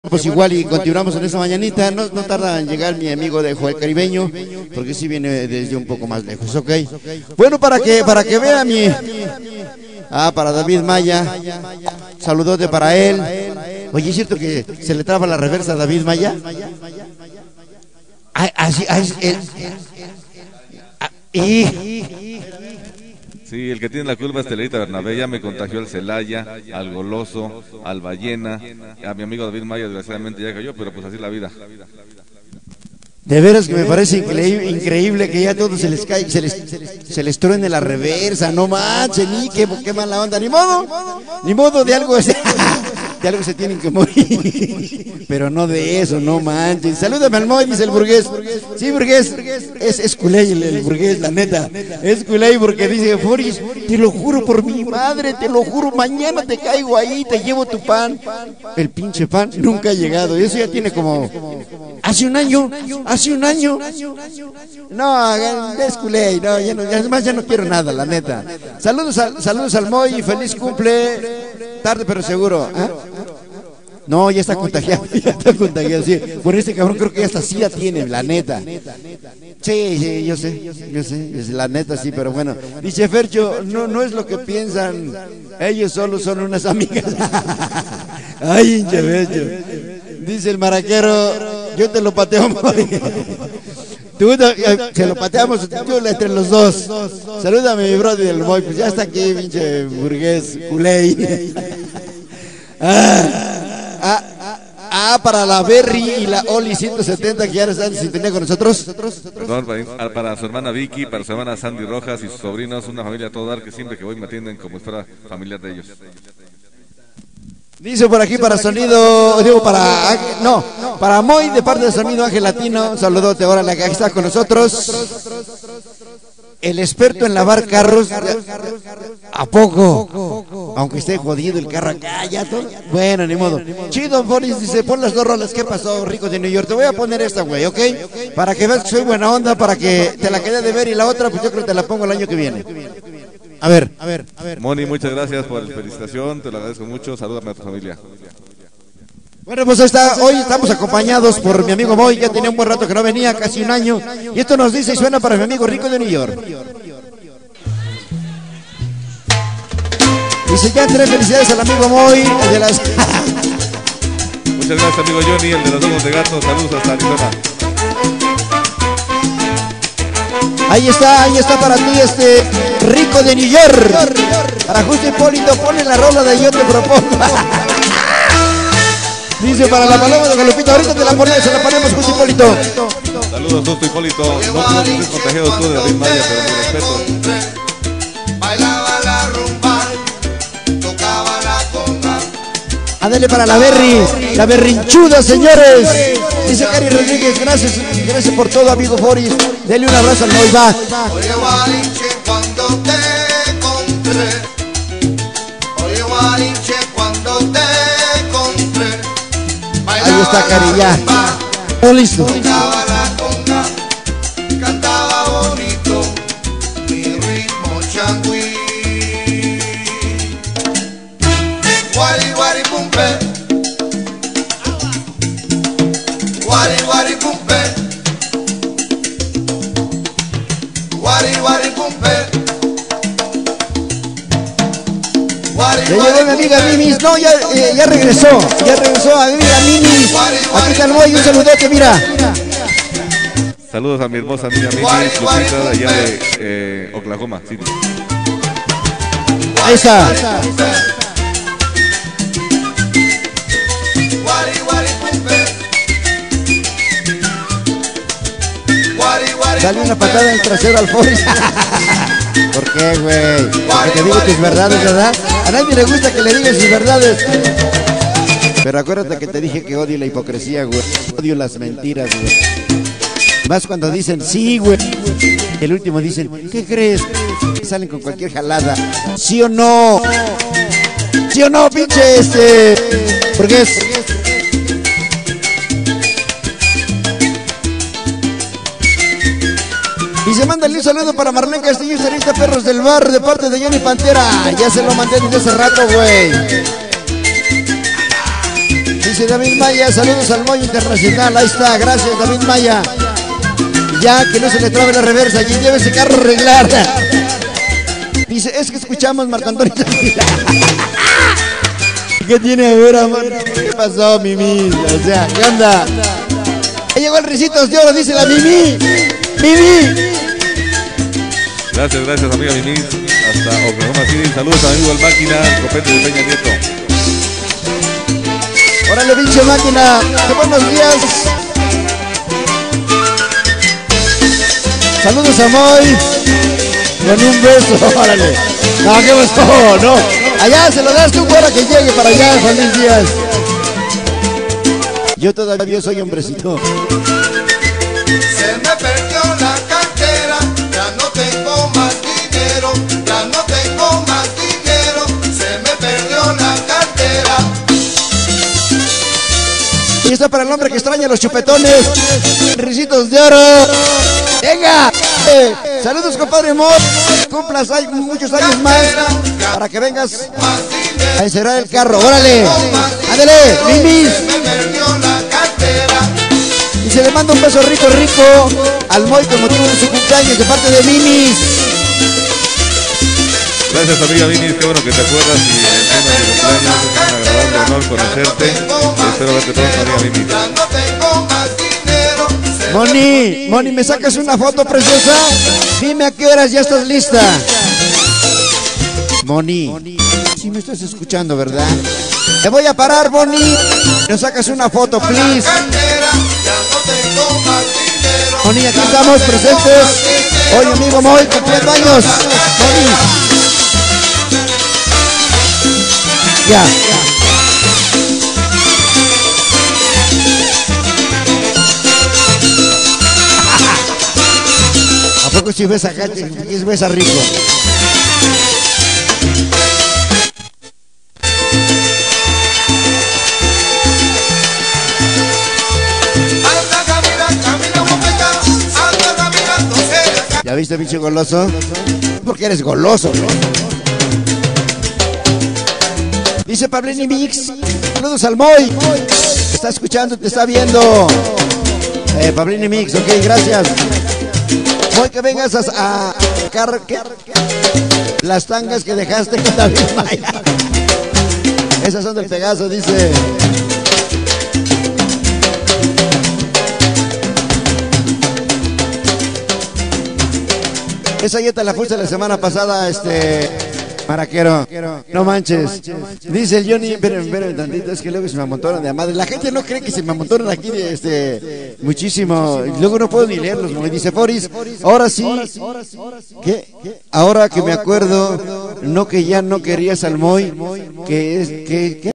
Pues igual y continuamos en esta mañanita, no tarda en llegar mi amigo de Joel Caribeño, porque sí viene desde un poco más lejos, ¿ok? Bueno, para que vea para David Maya, saludote para él. Oye, ¿es cierto que se le traba la reversa a David Maya? Sí, el que tiene la culpa es Telerita Bernabé, ya me contagió al Celaya, al Goloso, al Ballena, a mi amigo David Maya desgraciadamente ya cayó, pero pues así es la vida. De veras que me parece increíble que ya todo se les cae, se les truene la reversa, no manches, ni qué mala onda, ni modo de algo de algo se tienen que morir, pero no de eso, no manches. Salúdame al Moy, dice el burgués. Sí, burgués, es culé el burgués, la neta, es culé porque dice, Foris, te lo juro por mi madre, te lo juro, mañana te caigo ahí, te llevo tu pan. El pinche pan nunca ha llegado, eso ya tiene como, hace un año. No, es culé, no, además ya no quiero nada, la neta. Saludos al Moy, feliz cumple, tarde pero seguro. No, ya está contagiado, sí. Por este cabrón creo que ya hasta sí la tiene, la neta. Sí, yo sé, es la neta sí, pero bueno. Dice Fercho, no es lo que piensan, ellos solo son unas amigas. Ay, hinche Fercho. Dice el maraquero, yo te lo pateo, se lo pateamos entre los dos. Salúdame mi brother del Moy, pues ya está aquí, pinche burgués, culé. Para la Berry y la Oli 170 que ya están en sintonía con nosotros. Perdón, para su hermana Vicky, para su hermana Sandy Rojas y sus sobrinos, una familia a todo dar que siempre que voy me atienden como si fuera familiar de ellos. Dice por aquí para sonido, digo para Moy de parte de Sonido Ángel Latino, un saludote, ahora la que está con nosotros. El experto en lavar carros, ¿a poco? Aunque esté jodido el carro acá, ya todo. Bueno, ni modo. Chido, Boris dice, pon las dos rolas. ¿Qué pasó, Rico de New York? Te voy a poner esta, güey, ¿ok? Para que veas que soy buena onda, para que te la quede de ver y la otra, pues yo creo que te la pongo el año que viene. A ver. Moni, muchas gracias por la felicitación, te lo agradezco mucho. Salúdame a tu familia. Bueno, pues hoy estamos acompañados por mi amigo Moy, ya tenía un buen rato que no venía, casi un año, y esto nos dice y suena para mi amigo Rico de New York. Dice ya 3 felicidades al amigo Moy, de las... Muchas gracias amigo Johnny, el de los ojos de gato, saludos hasta Arizona. Ahí está para ti Rico de New York. Para Justo Hipólito, ponle la rola de Yo Te Propongo. Dice para la paloma de Galupita, ahorita se la ponemos Justo Hipólito. Saludos Justo Hipólito, no estés contagiado tú de David Maya, pero mi respeto. Bailaba la rumba, tocaba la conga. Ándale para la Berry, la berrinchuda, señores. Dice Cari Rodríguez, gracias por todo, amigo Boris. Dele un abrazo al Moy, va. Oye, Guarinche, cuando te encontré. Oye, Guarinche, cuando te encontré. Ahí está, Cari, ya. Todo listo. Tocaba la conga, cantaba bonito, mi ritmo changüí. Guari, guari, pumpe. Guari, guari, pumpe. Guari, guari, pumpe. Ya llegó mi amiga Mimis, no, ya regresó a mi amiga Mimis. Aquí está el Moy, un saludote, mira. Saludos a mi hermosa amiga Mimis, Lupita de allá de Oklahoma City. Ahí está. Dale una patada en el trasero al Foris. ¿Por qué, güey? Porque te digo tus verdades, ¿verdad? A nadie le gusta que le digan sus verdades. Pero acuérdate que te dije que odio la hipocresía, güey. Odio las mentiras, güey. Más cuando dicen sí, güey. El último dicen, ¿qué crees? Salen con cualquier jalada. ¿Sí o no? ¿Sí o no, pinche Burgués? Y se mándale un saludo para Marlene Castillo, Sarita Perros del Bar, de parte de Johnny Pantera. Ya se lo mandé desde hace rato, güey. Dice David Maya, saludos al Moy Internacional. Ahí está, gracias David Maya. Ya que no se le trabe la reversa, quien lleve ese carro a arreglar. Dice, es que escuchamos Marco Antonio. ¿Qué tiene que ver, amor? ¿Qué pasó, Mimi? O sea, ¿qué onda? Ahí llegó el Ricitos de Oro, dice la Mimi. Mimi. Gracias, gracias, amiga Mimi. Hasta Oklahoma City. Saludos, amigo al máquina, el copete de Peña Nieto. Órale, pinche máquina. Qué buenos días. Saludos a Moy. Con un beso, órale. No, qué pasó, no. Allá se lo das tú para que llegue para allá, Juan Luis Díaz. Yo todavía soy hombrecito. Se me perdió la cartera, ya no tengo más dinero, ya no tengo más dinero, se me perdió la cartera. Y está para el hombre que extraña los chupetones. Ricitos de Oro. ¡Venga! Saludos, compadre Mor. Cumplas muchos años más para que vengas a encerrar el carro. ¡Órale! ¡Ándale! ¡Mimis! Y se le manda un beso rico, rico al Moy con motivo de su cumpleaños de parte de Mimis. Gracias, amiga Mimis, qué bueno que te acuerdas y encima de mi cumpleaños es un agradable honor conocerte. Espero verte pronto, amiga Mimis. Moni, ¿me sacas una foto preciosa? Dime a qué horas ya estás lista. Moni, si me estás escuchando, ¿verdad? Te voy a parar, Moni. Nos sacas una foto, please. Moni, aquí estamos presentes. Hoy, amigo Moy, cumpliendo años. Moni. Ya. ¿A poco si ves acá? ¿Quién ves a rico? ¿Ya viste, pinche goloso? Porque eres goloso, ¿no? Dice Pablini Mix. Saludos al Moy. Te está escuchando, te está viendo. Pablini Mix, ok, gracias. Moy, que vengas a sacar las tangas que dejaste con David Maya. Esas son del Pegaso, dice. Esa ya te la fuiste la semana pasada, Maraquero, no manches. Dice el Johnny, esperen tantito, es que luego se me amontonan de amadres. La gente no cree que se me amontonan aquí muchísimo. Luego no puedo ni leerlos, ¿no? Y dice Foris, ahora sí, ¿qué? Ahora que me acuerdo, no que ya no querías al Moy, ¿qué?